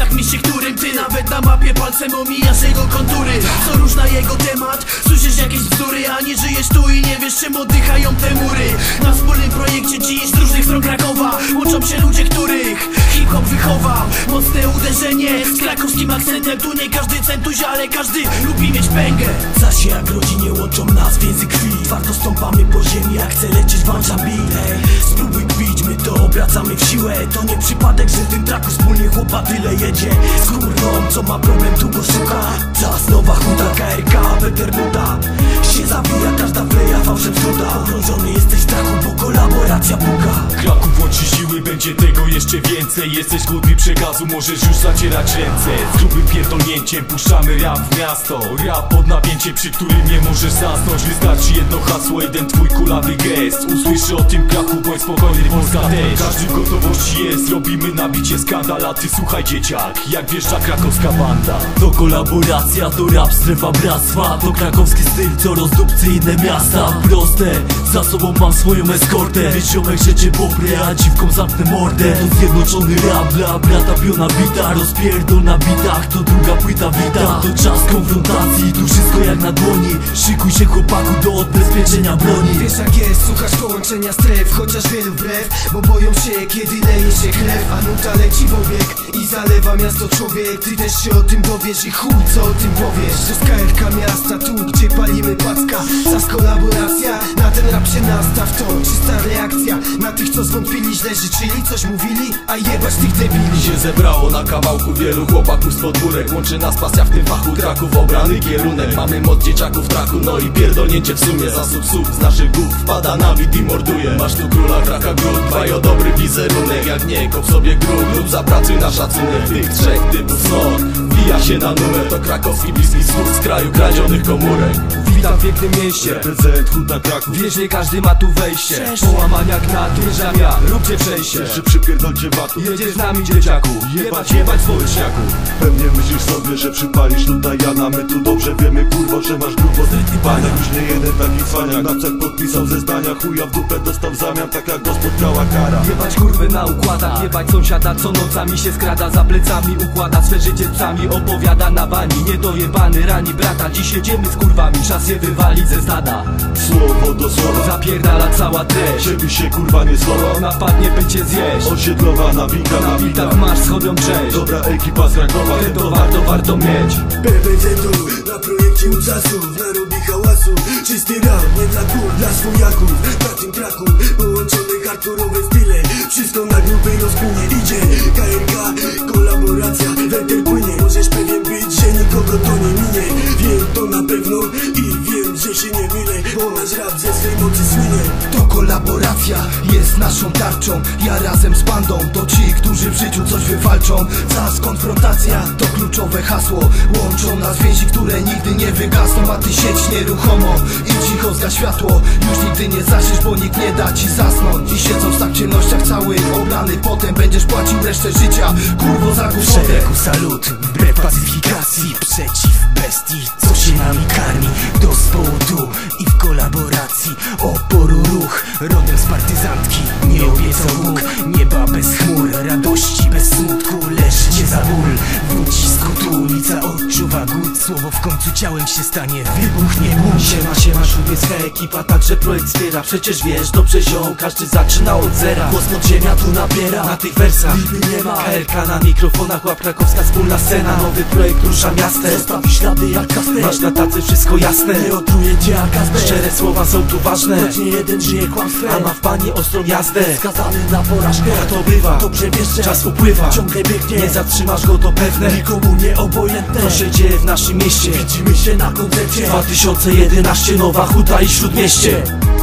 miastach, mieście, którym ty nawet na mapie palcem omijasz jego kontury. Co róż na jego temat, słyszysz jakieś bzdury, a nie żyjesz tu i nie wiesz, czym oddychają te mury. Na wspólnym projekcie dziś z różnych stron Krakowa łączą się ludzie, których hip-hop wychował. Mocne uderzenie z krakowskim akcentem. Tu nie każdy centuzi, ale każdy lubi mieć pęgę. Zaś jak rodzinie łączą nas więzy krwi. Twardo stąpamy po ziemi, jak chce lecieć włącza beat. Spróbuj kpić, my to obracamy w siłę. To nie przypadek, że w tym traku wspólnie chłopa tyle jedzie. Z kurwą, co ma problem, tu go szuka. Czas nowa huta, KRK, Weternuta. Się zabija każda fleja, fałszem cuda. Pogrążony jesteś w strachu, bo kolaboracja puka. Kraków łączy siły, będzie tego jeszcze więcej. Jesteś głodny przekazu, możesz już zacierać ręce. Z grubym pierdolnięciem puszczamy rap w miasto. Rap pod napięciem, przy którym nie możesz zasnąć. Wystarczy jedno hasło, jeden twój kulawy gest. Usłyszy o tym Kraków, bądź spokojny, Polska też. Każdy w gotowości jest, robimy nabicie skandal. A ty słuchaj dzieciak, jak wjeżdża krakowska banda. To kolaboracja, to rap, strefa bractwa. To krakowski styl, co rozdupcy inne miasta. Proste, za sobą mam swoją eskortę. Wiesz ziomek, że cię poprę, a dziwką zamknę mordę. To zjednoczony rap dla brata piona bita. Rozpierdol na bitach, to druga płyta wita. To czas konfrontacji, tu wszystko jak na dłoni. Szykuj się chłopaku do odbezpieczenia broni. Wiesz jak jest, słuchasz połączenia stref. Chociaż wielu wbrew, bo boją się kiedy leje się krew. A nuta leci w obieg i zalewa miasto człowiek. Ty też się o tym dowiesz i chuj co o tym powiesz. To z KRK miasta, tu gdzie palimy packa. Zas kolaboracja, na ten rap się nastaw. To czysta reakcja na tych co zwątpili, źle życzyli, coś mówili, a jebać tych debili. Się zebrało na kawałku wielu chłopaków z podwórek. Łączy nas pasja w tym fachu, Kraków obrany kierunek. Mamy moc dzieciaków w traku, no i pierdolnięcie w sumie. Zasób słów z naszych głów wpada na bit i morduje. Masz tu króla kraka gród, dbaj o dobry wizerunek. Jak nie, kop sobie grób lub zapracuj na szacunek. Tych trzech typów smog wbija się na numer. To krakowski bliski wschód z kraju kradzionych komórek. Witam w pięknym mieście, PZ, Huta, Kraków. wiesz nie każdy ma tu wejście. Połamaniak na tyrżamia, róbcie przejście. Że przypierdolcie watu, Jedziesz z nami dzieciaku, jebać wołyśniaku. pewnie myślisz sobie, że przypalisz tutaj Jana. My tu dobrze wiemy kurwo, że masz grubo z pana. Już nie jeden taki cwaniak na cel podpisał zeznania. Chuja w dupę dostał w zamian, tak jak go spotkała kara. Jebać kurwy na układach, jebać sąsiada co nocami się skrada. Za plecami układa swe życie psami, opowiada na bani. Niedojebany rani brata, dziś jedziemy z kurwami. Czas je wywalić ze stada. Słowo do słowa, Zapierdala cała treść. żeby się kurwa nie złowa. Napadnie by cię zjeść. Osiedlowa nawika, Na bitach masz schodą cześć. dobra ekipa z Krakowa, Ten warto mieć. PBZ-u na projekcie u czasów, narobi hałasu. Czysty rap, nie dla kur, dla swojaków. Na tym traku połączone hardkorowe style. Wszystko na grubej rozpłynie. Idzie KRK, kolaboracja, weter płynie. Możesz pewien być, że nikogo to nie minie. Wiem to na pewno i wiem, że się nie mylę, bo nasz rap ze swej mocy słynie. To kolaboracja jest naszą tarczą. Ja razem z bandą to ci, którzy w życiu coś wywalczą. Zas konfrontacja to kluczowe hasło. Łączą nas więzi, które nigdy nie wygasną. A ty siedź nieruchomo i cicho zgaś światło. Już nigdy nie zasiesz, bo nikt nie da ci zasnąć. I siedząc tak w ciemnościach cały oblany potem będziesz płacił resztę życia kurwo za głupotę. W szeregu salut, wbrew pacyfikacji. Przeciw bestii, co się nami karmi. Do spodu i w kolaboracji. Oporu ruch, rodem z partyzantki. Nie obiecał Bóg, nieba bez chmur. Radości bez smutku, lecz nie za ból. W ucisku tu ulica odczuwa głód. Słowo w końcu ciałem się stanie, wybuchnie ból. Siema, szubieska ekipa, także projekt wspiera. Przecież wiesz, dobrze ziom, każdy zaczyna od zera. Głos podziemia tu nabiera, na tych wersach liczby nie ma. KRK na mikrofonach, łap krakowska wspólna scena. Nowy projekt rusza miastem, zostawi ślady jak kastel. Masz na tacy wszystko jasne, nie otruje cię jak azbest. Szczere słowa są tu ważne, choć nie jeden żyje kłamstwem, a ma w panie ostrą jazdę. Skazany na porażkę, a to bywa, dobrze wiesz, że czas upływa, ciągle biegnie, nie zatrzymasz go to pewne. Nikomu nie obojętne, to się dzieje w naszym mieście. Widzimy się na koncercie 2011, Nowa Huta i Śródmieście.